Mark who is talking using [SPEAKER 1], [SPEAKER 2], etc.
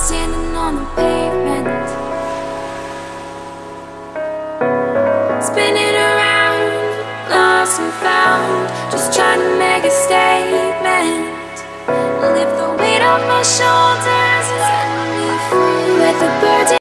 [SPEAKER 1] standing on the pavement, spinning around, lost and found, just trying to make a statement. Lift the weight off my shoulders and set me free. Let the birds